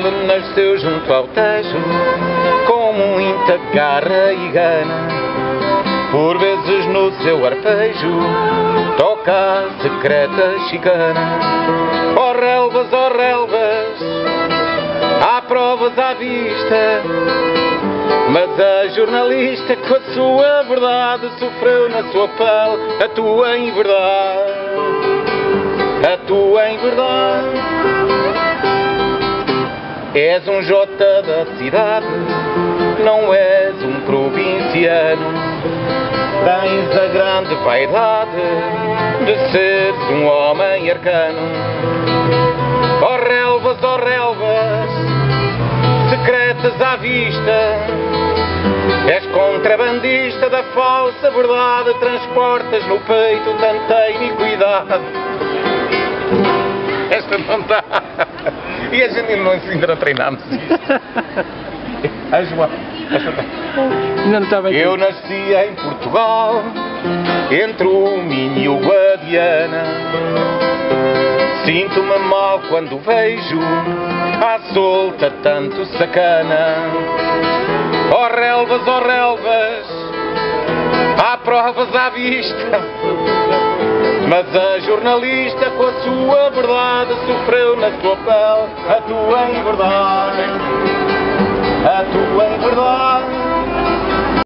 onde nasceu junto ao Tejo, com muita garra e gana. Por vezes no seu arpejo toca a secreta chicana. Ó relvas, há provas à vista, mas a jornalista com a sua verdade sofreu na sua pele a tua inverdade, a tua inverdade. És um jota da cidade, não és um provinciano. Tens a grande vaidade de seres um homem arcano. Ó relvas, secretas à vista, és contrabandista da falsa verdade, transportas no peito tanta iniquidade. Esta não dá. E a gente ainda não treinámos isto. A João, esta está. Ainda não está bem. Eu nasci em Portugal, entre o Minho e o Guadiana. Sinto-me mal quando vejo à solta tanto sacana. Ó relvas, há provas à vista, mas a jornalista com a sua verdade sofreu na sua pele a tua inverdade, a tua inverdade.